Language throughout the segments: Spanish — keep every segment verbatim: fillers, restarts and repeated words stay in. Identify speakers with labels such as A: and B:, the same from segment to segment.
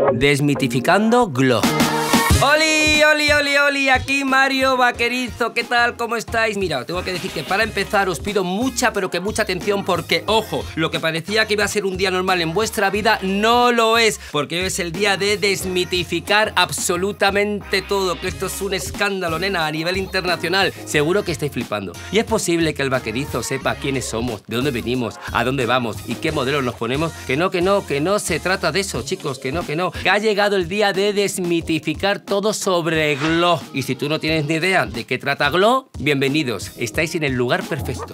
A: Desmitificando Glow. ¡Oli, oli, oli, oli! Aquí Mario Vaquerizo. ¿Qué tal? ¿Cómo estáis? Mira, tengo que decir que para empezar os pido mucha, pero que mucha atención porque, ojo, lo que parecía que iba a ser un día normal en vuestra vida no lo es, porque hoy es el día de desmitificar absolutamente todo, que esto es un escándalo, nena, a nivel internacional. Seguro que estáis flipando. Y es posible que el Vaquerizo sepa quiénes somos, de dónde venimos, a dónde vamos y qué modelos nos ponemos. Que no, que no, que no se trata de eso, chicos, que no, que no. Que ha llegado el día de desmitificar todo sobre Glow. Y si tú no tienes ni idea de qué trata Glow, bienvenidos, estáis en el lugar perfecto.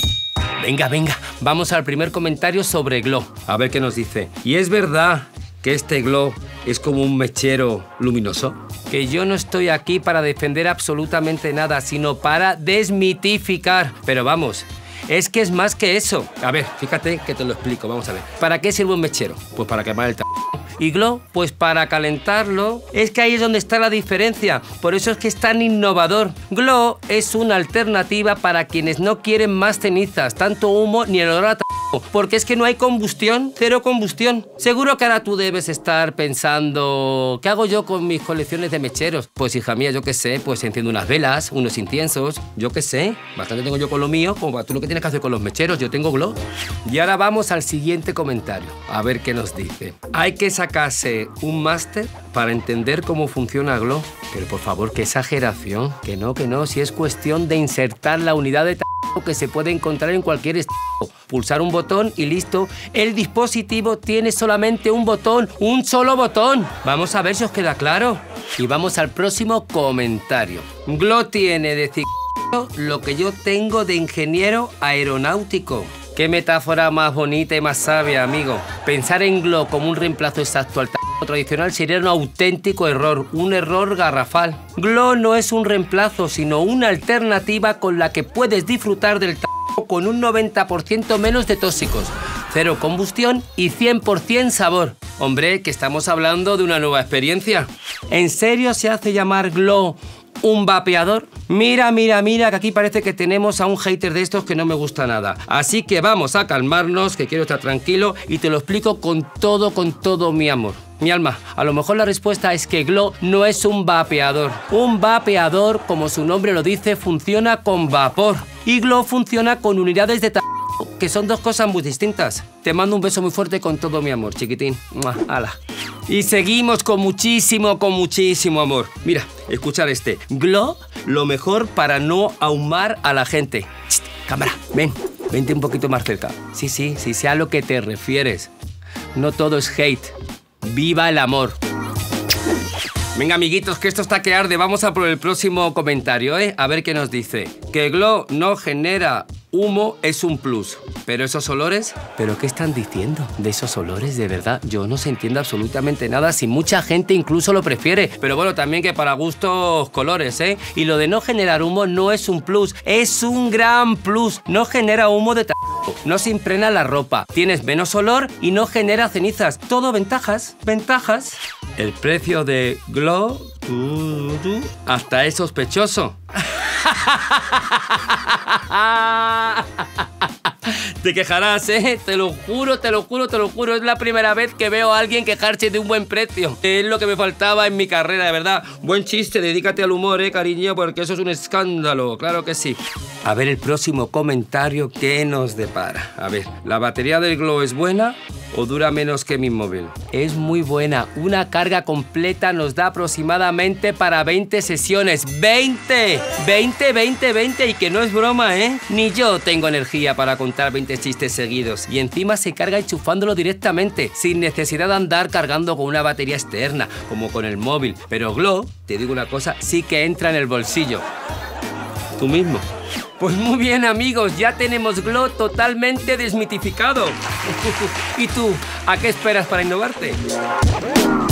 A: Venga, venga, vamos al primer comentario sobre Glow. A ver qué nos dice. Y es verdad que este Glow es como un mechero luminoso. Que yo no estoy aquí para defender absolutamente nada, sino para desmitificar. Pero vamos, es que es más que eso. A ver, fíjate que te lo explico, vamos a ver. ¿Para qué sirve un mechero? Pues para quemar el t***. ¿Y Glow? Pues para calentarlo. Es que ahí es donde está la diferencia. Por eso es que es tan innovador. Glow es una alternativa para quienes no quieren más cenizas, tanto humo ni el olor a t***. Porque es que no hay combustión, cero combustión. Seguro que ahora tú debes estar pensando, ¿qué hago yo con mis colecciones de mecheros? Pues hija mía, yo qué sé, pues enciendo unas velas, unos inciensos, yo qué sé. Bastante tengo yo con lo mío, como tú lo que tienes que hacer con los mecheros, yo tengo Glow. Y ahora vamos al siguiente comentario, a ver qué nos dice. Hay que sacarse un máster para entender cómo funciona Glow. Pero por favor, qué exageración. Que no, que no, si es cuestión de insertar la unidad de t*** que se puede encontrar en cualquier estado. Pulsar un botón y listo. El dispositivo tiene solamente un botón, un solo botón. Vamos a ver si os queda claro. Y vamos al próximo comentario. Glow tiene de c*** lo que yo tengo de ingeniero aeronáutico. Qué metáfora más bonita y más sabia, amigo. Pensar en Glow como un reemplazo exacto al t*** tradicional sería un auténtico error, un error garrafal. Glow no es un reemplazo, sino una alternativa con la que puedes disfrutar del t*** con un noventa por ciento menos de tóxicos, cero combustión y cien por cien sabor. Hombre, que estamos hablando de una nueva experiencia. ¿En serio se hace llamar Glow un vapeador? Mira, mira, mira, que aquí parece que tenemos a un hater de estos que no me gusta nada. Así que vamos a calmarnos, que quiero estar tranquilo y te lo explico con todo, con todo mi amor. Mi alma, a lo mejor la respuesta es que Glow no es un vapeador. Un vapeador, como su nombre lo dice, funciona con vapor. Y Glow funciona con unidades de t***, que son dos cosas muy distintas. Te mando un beso muy fuerte con todo mi amor, chiquitín. ¡Hala! Y seguimos con muchísimo, con muchísimo amor. Mira, escuchar este. Glow, lo mejor para no ahumar a la gente. ¡Chit! Cámara, ven, vente un poquito más cerca. Sí, sí, sí, sé a lo que te refieres. No todo es hate. ¡Viva el amor! Venga, amiguitos, que esto está que arde. Vamos a por el próximo comentario, ¿eh? A ver qué nos dice. Que Glow no genera humo es un plus. ¿Pero esos olores? ¿Pero qué están diciendo de esos olores? De verdad, yo no se entiende absolutamente nada. Si mucha gente incluso lo prefiere. Pero bueno, también que para gustos colores, ¿eh? Y lo de no generar humo no es un plus. Es un gran plus. No genera humo de t***. No se impregna la ropa. Tienes menos olor y no genera cenizas. Todo ventajas. Ventajas. El precio de Glow hasta es sospechoso. Te quejarás, ¿eh? Te lo juro, te lo juro, te lo juro. Es la primera vez que veo a alguien quejarse de un buen precio. Es lo que me faltaba en mi carrera, de verdad. Buen chiste, dedícate al humor, ¿eh, cariño? Porque eso es un escándalo, claro que sí. A ver el próximo comentario que nos depara. A ver, ¿la batería del Glow es buena o dura menos que mi móvil? Es muy buena. Una carga completa nos da aproximadamente para veinte sesiones. ¡veinte! ¡veinte, veinte, veinte! Y que no es broma, ¿eh? Ni yo tengo energía para contar veinte chistes seguidos. Y encima se carga enchufándolo directamente, sin necesidad de andar cargando con una batería externa, como con el móvil. Pero Glow, te digo una cosa, sí que entra en el bolsillo. Tú mismo. Pues muy bien, amigos, ya tenemos Glow totalmente desmitificado. ¿Y tú, a qué esperas para innovarte?